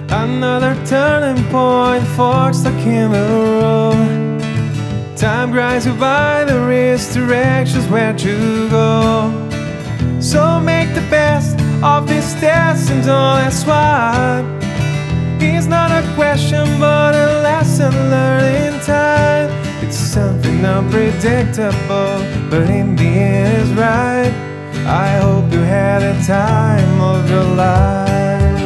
Another turning point, fork stuck in the road. Time grinds you by, there is directions where to go. So make the best of this test and don't ask why. It's not a question but a lesson learned in time. It's something unpredictable, but in the end it's right. I hope you had the time of your life.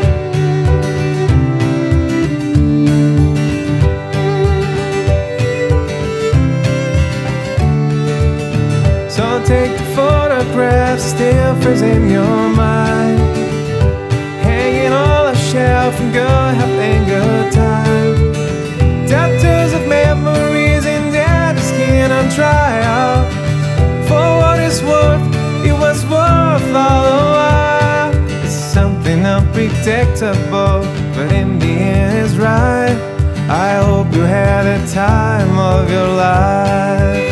So take the photographs still fresh in your mind, hanging on a shelf and go having good time. Tattoos of memories in dead skin on trial. For what it's worth, it was worth all the while. It's something unpredictable, but in the end it's right. I hope you had the time of your life.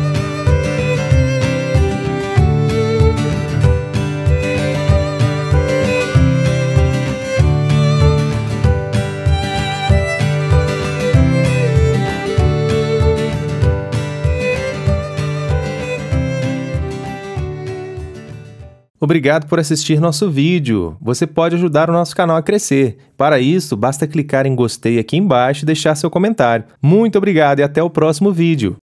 Obrigado por assistir nosso vídeo. Você pode ajudar o nosso canal a crescer. Para isso, basta clicar em gostei aqui embaixo e deixar seu comentário. Muito obrigado e até o próximo vídeo.